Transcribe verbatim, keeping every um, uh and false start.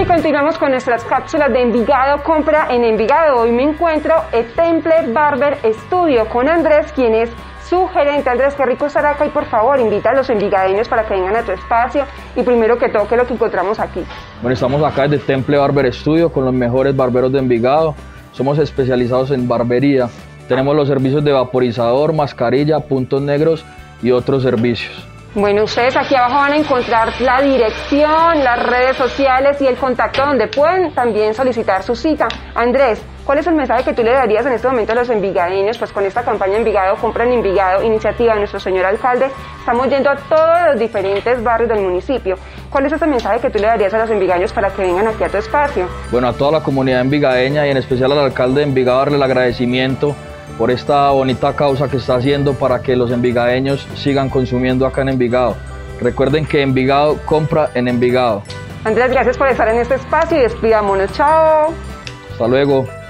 continuamos con nuestras cápsulas de Envigado Compra en Envigado. Hoy me encuentro en Temple Barber Studio con Andrés, quien es su gerente. Andrés, qué rico estar acá y por favor invita a los envigadeños para que vengan a tu espacio y primero que todo, ¿qué es lo que encontramos aquí? Bueno, estamos acá desde Temple Barber Studio con los mejores barberos de Envigado. Somos especializados en barbería. Tenemos los servicios de vaporizador, mascarilla, puntos negros y otros servicios. Bueno, ustedes aquí abajo van a encontrar la dirección, las redes sociales y el contacto donde pueden también solicitar su cita. Andrés, ¿cuál es el mensaje que tú le darías en este momento a los envigadeños? Pues con esta campaña Envigado Compra en Envigado, iniciativa de nuestro señor alcalde, estamos yendo a todos los diferentes barrios del municipio. ¿Cuál es ese mensaje que tú le darías a los envigadeños para que vengan aquí a tu espacio? Bueno, a toda la comunidad envigadeña y en especial al alcalde de Envigado darle el agradecimiento por esta bonita causa que está haciendo para que los envigadeños sigan consumiendo acá en Envigado. Recuerden que Envigado compra en Envigado. Andrés, gracias por estar en este espacio y despidámonos. Chao. Hasta luego.